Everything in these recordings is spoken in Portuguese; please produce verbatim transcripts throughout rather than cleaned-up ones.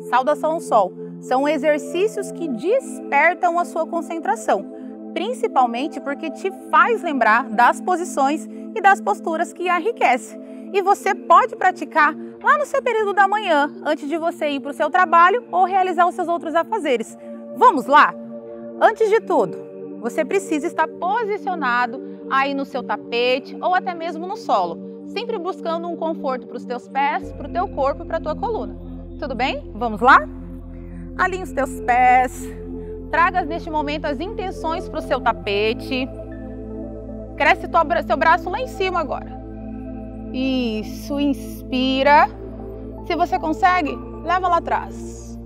saudação ao sol. São exercícios que despertam a sua concentração, principalmente porque te faz lembrar das posições e das posturas que enriquecem. E você pode praticar lá no seu período da manhã, antes de você ir para o seu trabalho ou realizar os seus outros afazeres. Vamos lá? Antes de tudo, você precisa estar posicionado aí no seu tapete ou até mesmo no solo, sempre buscando um conforto para os teus pés, para o teu corpo e para a tua coluna. Tudo bem? Vamos lá? Alinhe os teus pés, traga neste momento as intenções para o seu tapete. Cresce tua, seu braço lá em cima agora. Isso, inspira. Se você consegue, leva lá atrás.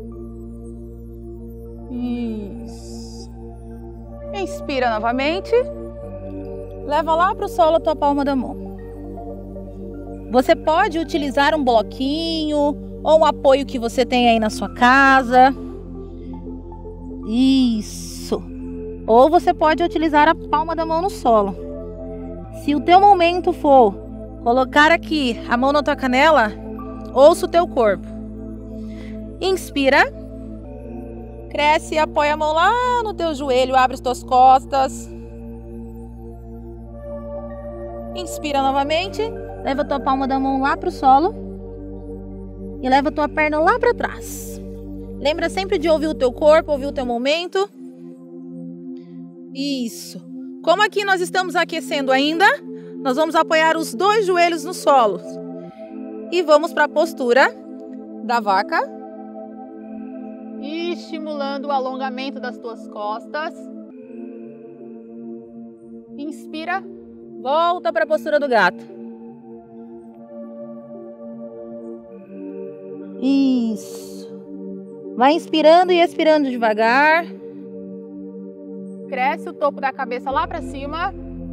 Isso. Inspira novamente. Leva lá para o solo a tua palma da mão. Você pode utilizar um bloquinho ou um apoio que você tem aí na sua casa. Isso. Ou você pode utilizar a palma da mão no solo. Se o teu momento for colocar aqui a mão na tua canela, ouça o teu corpo. Inspira. Cresce e apoia a mão lá no teu joelho, abre as tuas costas. Inspira novamente. Leva a tua palma da mão lá para o solo e leva a tua perna lá para trás. Lembra sempre de ouvir o teu corpo, ouvir o teu momento. Isso. Como aqui nós estamos aquecendo ainda, nós vamos apoiar os dois joelhos no solo. E vamos para a postura da vaca. Estimulando o alongamento das tuas costas. Inspira. Volta para a postura do gato. Isso. Vai inspirando e expirando devagar. Cresce o topo da cabeça lá para cima.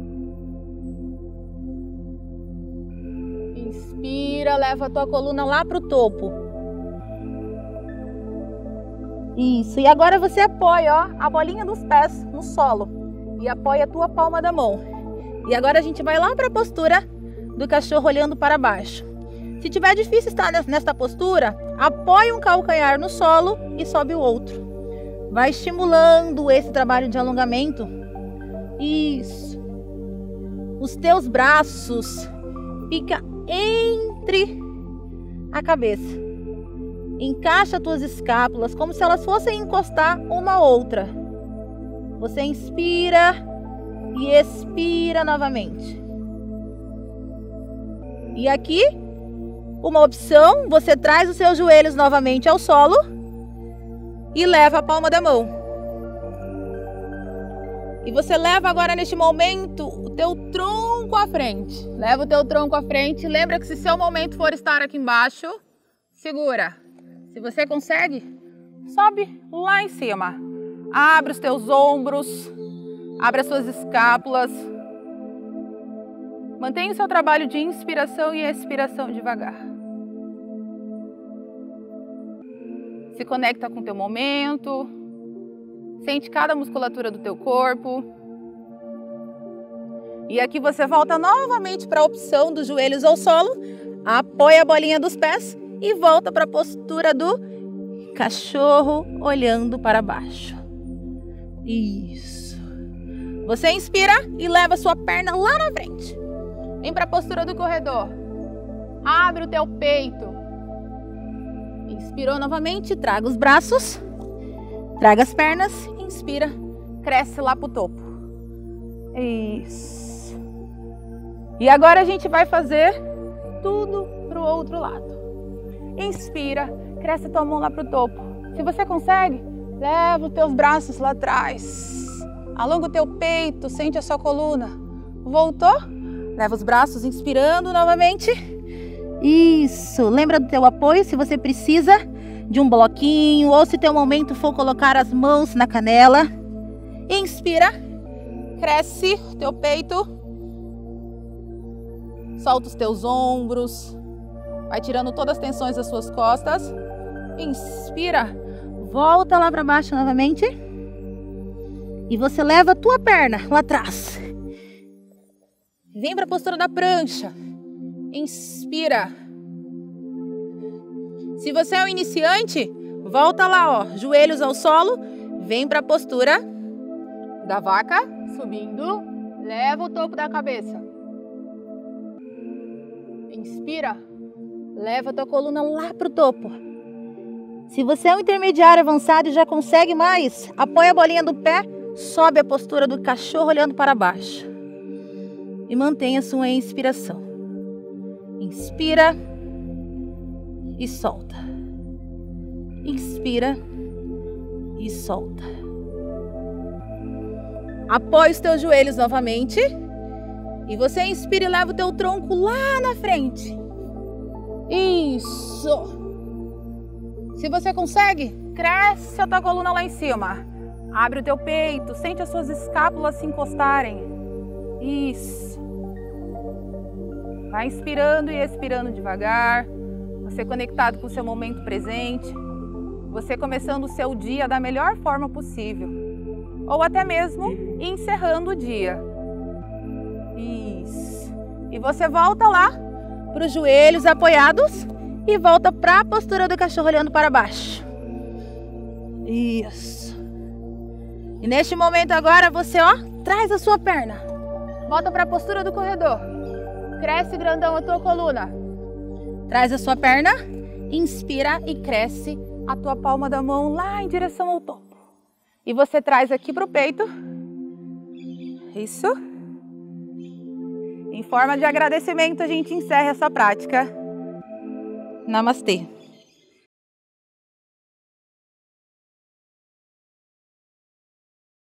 Inspira, leva a tua coluna lá para o topo. Isso. E agora você apoia, ó, a bolinha dos pés no solo e apoia a tua palma da mão. E agora a gente vai lá para a postura do cachorro olhando para baixo. Se tiver difícil estar nesta postura, apoie um calcanhar no solo e sobe o outro. Vai estimulando esse trabalho de alongamento. Isso. Os teus braços ficam entre a cabeça. Encaixa as tuas escápulas como se elas fossem encostar uma a outra. Você inspira e expira novamente. E aqui, uma opção, você traz os seus joelhos novamente ao solo e leva a palma da mão. E você leva agora neste momento o teu tronco à frente. Leva o teu tronco à frente. Lembra que se seu momento for estar aqui embaixo, segura. Se você consegue, sobe lá em cima. Abre os teus ombros, abre as suas escápulas. Mantenha o seu trabalho de inspiração e expiração devagar. Se conecta com o teu momento. Sente cada musculatura do teu corpo. E aqui você volta novamente para a opção dos joelhos ao solo. Apoia a bolinha dos pés e volta para a postura do cachorro olhando para baixo. Isso. Você inspira e leva a sua perna lá na frente. Vem para a postura do corredor. Abre o teu peito. Inspirou novamente, traga os braços. Traga as pernas, inspira, cresce lá para o topo. Isso. E agora a gente vai fazer tudo para o outro lado. Inspira, cresce a tua mão lá para o topo. Se você consegue, leva os teus braços lá atrás. Alonga o teu peito, sente a sua coluna. Voltou? Leva os braços, inspirando novamente. Isso. Lembra do teu apoio, se você precisa de um bloquinho ou se teu momento for colocar as mãos na canela. Inspira. Cresce o teu peito. Solta os teus ombros. Vai tirando todas as tensões das suas costas. Inspira. Volta lá para baixo novamente. E você leva a tua perna lá atrás. Vem para a postura da prancha. Inspira. Se você é um iniciante, volta lá, ó, joelhos ao solo, vem para a postura da vaca, subindo, leva o topo da cabeça. Inspira, leva a tua coluna lá pro topo. Se você é um intermediário avançado e já consegue mais, apoia a bolinha do pé, sobe a postura do cachorro olhando para baixo. E mantenha sua inspiração. Inspira e solta. Inspira e solta. Apoie os teus joelhos novamente. E você inspira e leva o teu tronco lá na frente. Isso. Se você consegue, cresce a tua coluna lá em cima. Abre o teu peito, sente as suas escápulas se encostarem. Isso. Vai inspirando e expirando devagar. Você conectado com o seu momento presente. Você começando o seu dia da melhor forma possível. Ou até mesmo encerrando o dia. Isso. E você volta lá para os joelhos apoiados e volta para a postura do cachorro olhando para baixo. Isso. E neste momento agora você, ó, traz a sua perna. Volta para a postura do corredor. Cresce grandão a tua coluna. Traz a sua perna, inspira e cresce a tua palma da mão lá em direção ao topo. E você traz aqui para o peito. Isso. Em forma de agradecimento, a gente encerra essa prática. Namastê.